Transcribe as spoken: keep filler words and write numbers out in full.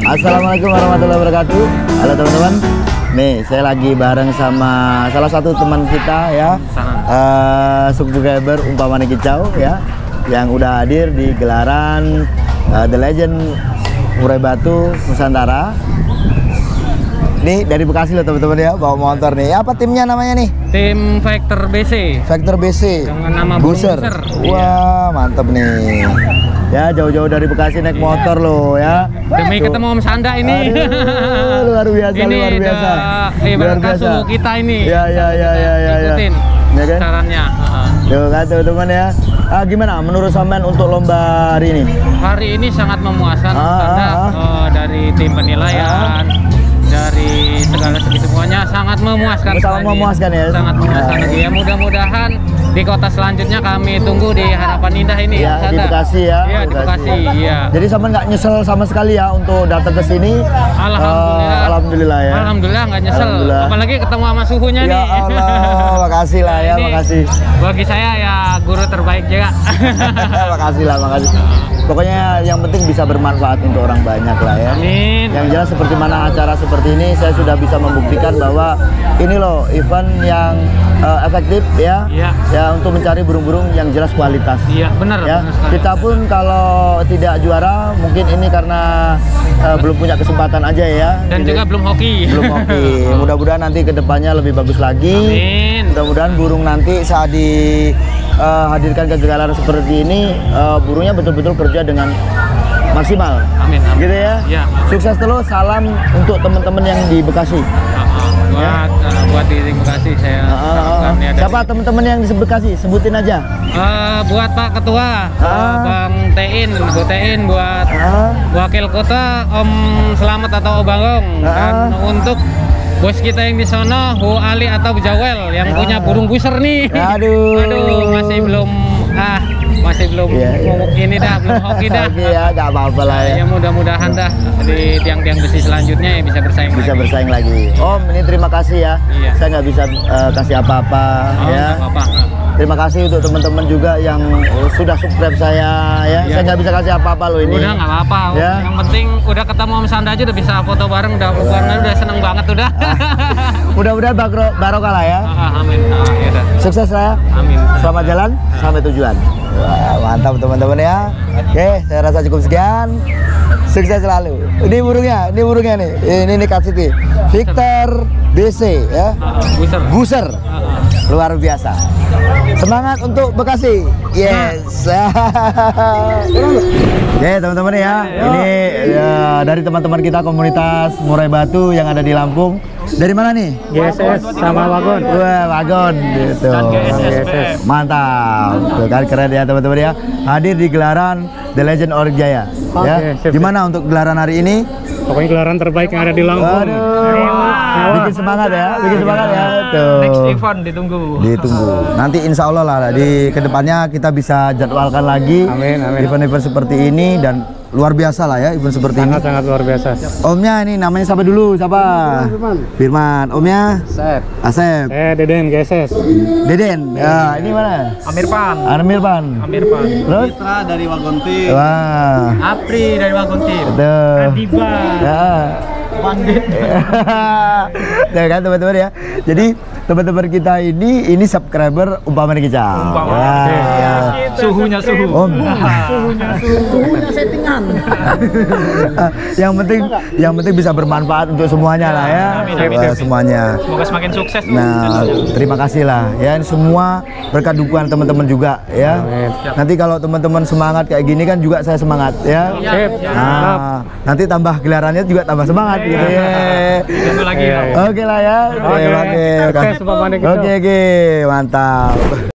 Assalamualaikum warahmatullahi wabarakatuh. Halo teman-teman. Nih, saya lagi bareng sama salah satu teman kita ya, uh, subscriber Umpamane Kicau ya, yang udah hadir di gelaran uh, The Legend Murai Batu Nusantara. Nih dari Bekasi loh teman-teman ya, bawa motor nih. Apa timnya namanya nih? Tim Vector B C. Vector B C. Dengan nama Booster. Booster. Wah, mantap nih. Ya, jauh-jauh dari Bekasi naik motor loh ya. Demi Tuh. ketemu Om Sanda ini. Aduh, luar biasa, ini luar biasa. Ini Luar biasa suhu kita ini. Ya, ya, ya, ya, ya, ya. Ikutin Ya kan? sarannya. Tuh kan teman-teman ya. Ah, gimana menurut sampean untuk lomba hari ini? Hari ini sangat memuaskan Ah, karena ah, ah. eh, dari tim penilaian, dari segala segi semuanya sangat memuaskan. Sangat sekali. memuaskan ya. Sangat memuaskan Ah. lagi ya. Mudah-mudahan di kota selanjutnya kami tunggu di Harapan Indah ini. Ya, Sanda. di Bekasi ya. Iya, di Bekasi. Iya. Jadi sampean nggak nyesel sama sekali ya untuk datang ke sini? Alhamdulillah. Eh, alhamdulillah ya. Alhamdulillah nggak nyesel. Alhamdulillah. Apalagi ketemu sama suhunya Ya nih. Allah, makasih lah ya, Ini makasih. Bagi saya ya guru terbaik juga. Makasih lah, makasih. Pokoknya yang penting bisa bermanfaat untuk orang banyak lah ya. Amin. Yang jelas seperti mana acara seperti ini, saya sudah bisa membuktikan bahwa ini loh event yang uh, efektif ya. Iya. Ya untuk mencari burung-burung yang jelas kualitas. Iya, benar. Ya, benar sekali. kita pun kalau tidak juara mungkin ini karena uh, belum punya kesempatan aja ya. Dan Jadi, juga belum hoki. belum hoki. Mudah-mudahan nanti kedepannya lebih bagus lagi. Amin. Mudah-mudahan burung nanti saat dihadirkan ke gelaran seperti ini, uh, burungnya betul-betul kerja dengan maksimal. Amin. Amin. Gitu ya. Iya. Sukses terus. Salam untuk teman-teman yang di Bekasi. Uh, uh, buat uh, buat di Bekasi saya Uh, uh, uh. sarankan ya. dari- Siapa teman-teman yang di Bekasi? Sebutin aja. Uh, buat Pak Ketua, uh, Ah. Bang Tein, Bu Tein, buat Ah, Wakil Kota Om Selamat atau Obangong, Ah. dan untuk bos kita yang di sono, Bu Ali atau Bu Jawel yang Ah. punya burung buser nih. Aduh. Aduh, masih belum ah masih belum Iya, iya. ngomong ini dah, belum hoki dah. Oke ya, nggak apa-apa lah ya. Ya mudah-mudahan dah di tiang-tiang besi selanjutnya ya bisa bersaing Bisa lagi. bersaing lagi. Om, ini terima kasih ya. Iya. Saya nggak bisa uh, kasih apa-apa Oh, ya. nggak apa-apa. Terima kasih untuk teman-teman juga yang uh, sudah subscribe saya ya. Iya. Saya nggak bisa kasih apa-apa loh ini. Udah nggak apa-apa. Ya. Yang penting udah ketemu Om Sanda aja udah bisa foto bareng, udah warna udah seneng banget udah. Mudah-mudahan baro- barokah lah ya. Ah, amin. Ah, ya udah. Sukses saya. Amin. Selamat jalan sampai tujuan. Wah, mantap teman-teman ya. Oke, saya rasa cukup sekian. Sukses selalu. Ini burungnya, ini burungnya nih. Ini nih Kak Siti. Victor B C ya. Ah, ah, buser. Buser. Ah, ah. Luar biasa. Semangat untuk Bekasi. Yes. Oke teman-teman ya, ini ya, dari teman-teman kita komunitas Murai Batu yang ada di Lampung. Dari mana nih? G S S sama Wagon. Wah, Wagon gitu. Dan G S S P. Mantap. Tuh kan keren ya teman-teman ya. Hadir di gelaran The Legend Org Jaya. Oke, Ya. sip, sip. Gimana untuk gelaran hari ini? Pokoknya gelaran terbaik yang ada di Lampung. Aduh, bikin semangat ya, bikin semangat ya. Tuh. Next event ditunggu. Ditunggu. Nanti insya Allah lah di kedepannya kita bisa jadwalkan lagi Amin, amin. event-event seperti ini, dan luar biasa lah ya event seperti ini. Sangat-sangat luar biasa. Omnya ini namanya siapa dulu? Siapa? Firman. Firman. Omnya? Sep. Asep. Eh, Deden G S S. Deden. Ya, ini mana? Amirpan. Armirpan. Amirpan. Terus? Mitra dari Wagontir. Wah. Apri dari Wagontir. Tuh. Diba. Ya. Pandit. Ya kan teman-teman ya. Jadi teman-teman kita ini ini subscriber Umpamane Kicau. Umpamane. Wah. Suhunya suhu. Om. Suhunya suhu. Suhunya settingan. yang penting yang penting bisa bermanfaat untuk semuanya lah ya. Amin, amin, Wah, amin. semuanya. Semoga semakin sukses. Nah, terima kasih lah ya, ini semua berkat dukungan teman-teman juga ya. Amin. Nanti kalau teman-teman semangat kayak gini kan juga saya semangat ya. Sip. Nah, nanti tambah gelarannya juga tambah semangat gitu ya. Tunggu lagi. Iya, iya. Oke lah ya. Oke, Oke. oke. Sukses, Umpamane Kicau. Oke, oke, mantap.